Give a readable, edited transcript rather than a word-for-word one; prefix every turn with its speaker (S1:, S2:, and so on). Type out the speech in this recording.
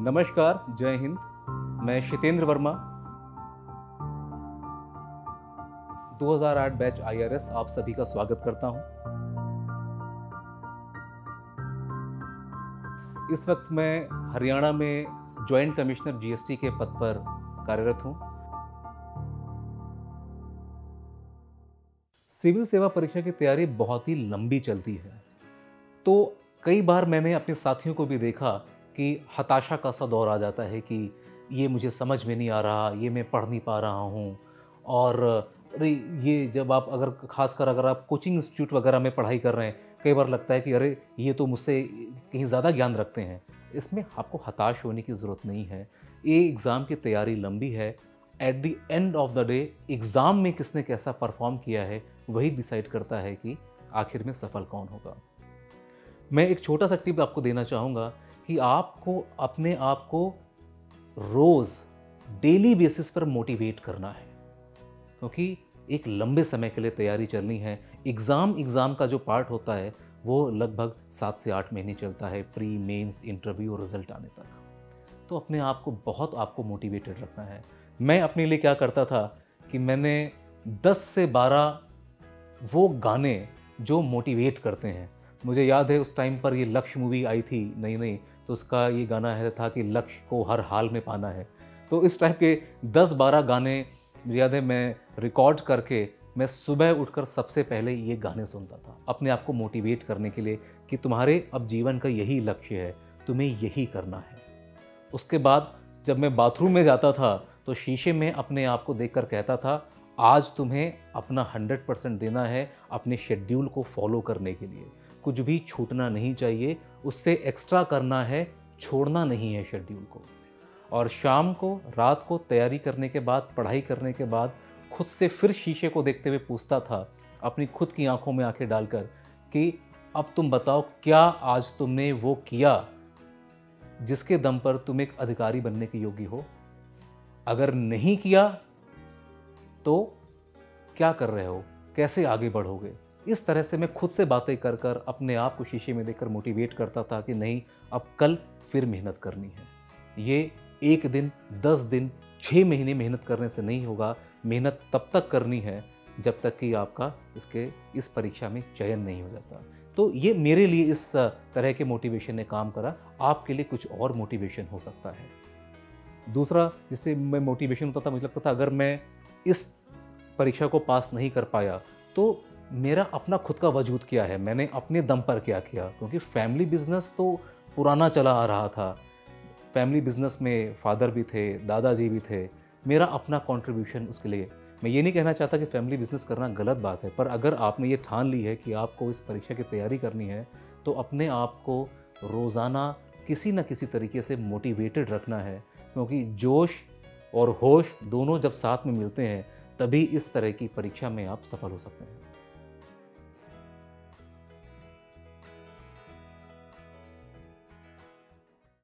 S1: नमस्कार, जय हिंद। मैं शितेंद्र वर्मा, 2008 बैच IRS आप सभी का स्वागत करता हूं। इस वक्त मैं हरियाणा में जॉइंट कमिश्नर GST के पद पर कार्यरत हूं। सिविल सेवा परीक्षा की तैयारी बहुत ही लंबी चलती है, तो कई बार मैंने अपने साथियों को भी देखा कि हताशा का सा दौर आ जाता है कि ये मुझे समझ में नहीं आ रहा, ये मैं पढ़ नहीं पा रहा हूँ। और अरे ये जब आप खासकर अगर आप कोचिंग इंस्टीट्यूट वगैरह में पढ़ाई कर रहे हैं, कई बार लगता है कि अरे ये तो मुझसे कहीं ज़्यादा ज्ञान रखते हैं। इसमें आपको हताश होने की ज़रूरत नहीं है। ये एग्ज़ाम की तैयारी लंबी है। At the end of the day exam में किसने कैसा परफॉर्म किया है वही डिसाइड करता है कि आखिर में सफल कौन होगा। मैं एक छोटा सा टिप आपको देना चाहूँगा कि आपको अपने आप को रोज़ डेली बेसिस पर मोटिवेट करना है, क्योंकि एक लंबे समय के लिए तैयारी चलनी है। एग्ज़ाम का जो पार्ट होता है वो लगभग 7 से 8 महीने चलता है, प्री, मेंस, इंटरव्यू और रिज़ल्ट आने तक। तो अपने आप को आपको मोटिवेटेड रखना है। मैं अपने लिए क्या करता था कि मैंने 10 से 12 वो गाने जो मोटिवेट करते हैं। मुझे याद है उस टाइम पर ये लक्ष्य मूवी आई थी नई, तो उसका ये गाना था कि लक्ष्य को हर हाल में पाना है। तो इस टाइप के 10-12 गाने मुझे याद है, मैं रिकॉर्ड करके मैं सुबह उठकर सबसे पहले ये गाने सुनता था, अपने आप को मोटिवेट करने के लिए कि तुम्हारे अब जीवन का यही लक्ष्य है, तुम्हें यही करना है। उसके बाद जब मैं बाथरूम में जाता था तो शीशे में अपने आप को देखकर कहता था, आज तुम्हें अपना 100% देना है अपने शेड्यूल को फॉलो करने के लिए। कुछ भी छूटना नहीं चाहिए, उससे एक्स्ट्रा करना है, छोड़ना नहीं है शेड्यूल को। और शाम को, रात को तैयारी करने के बाद, पढ़ाई करने के बाद खुद से फिर शीशे को देखते हुए पूछता था, अपनी खुद की आंखों में आंखें डालकर, कि अब तुम बताओ क्या आज तुमने वो किया जिसके दम पर तुम एक अधिकारी बनने के योग्य हो। अगर नहीं किया तो क्या कर रहे हो, कैसे आगे बढ़ोगे। इस तरह से मैं खुद से बातें कर कर अपने आप को शीशे में देखकर मोटिवेट करता था कि नहीं, अब कल फिर मेहनत करनी है। ये 1 दिन, 10 दिन, 6 महीने मेहनत करने से नहीं होगा। मेहनत तब तक करनी है जब तक कि आपका इस परीक्षा में चयन नहीं हो जाता। तो ये मेरे लिए इस तरह के मोटिवेशन ने काम करा। आपके लिए कुछ और मोटिवेशन हो सकता है। दूसरा जिससे मैं मोटिवेशन होता था, मुझे लगता था अगर मैं इस परीक्षा को पास नहीं कर पाया तो मेरा अपना खुद का वजूद क्या है, मैंने अपने दम पर क्या किया। क्योंकि फैमिली बिजनेस तो पुराना चला आ रहा था। फैमिली बिजनेस में फादर भी थे, दादाजी भी थे। मेरा अपना कंट्रीब्यूशन उसके लिए, मैं ये नहीं कहना चाहता कि फैमिली बिजनेस करना गलत बात है, पर अगर आपने ये ठान ली है कि आपको इस परीक्षा की तैयारी करनी है तो अपने आप को रोज़ाना किसी न किसी तरीके से मोटिवेटेड रखना है। क्योंकि जोश और होश दोनों जब साथ में मिलते हैं तभी इस तरह की परीक्षा में आप सफल हो सकते हैं।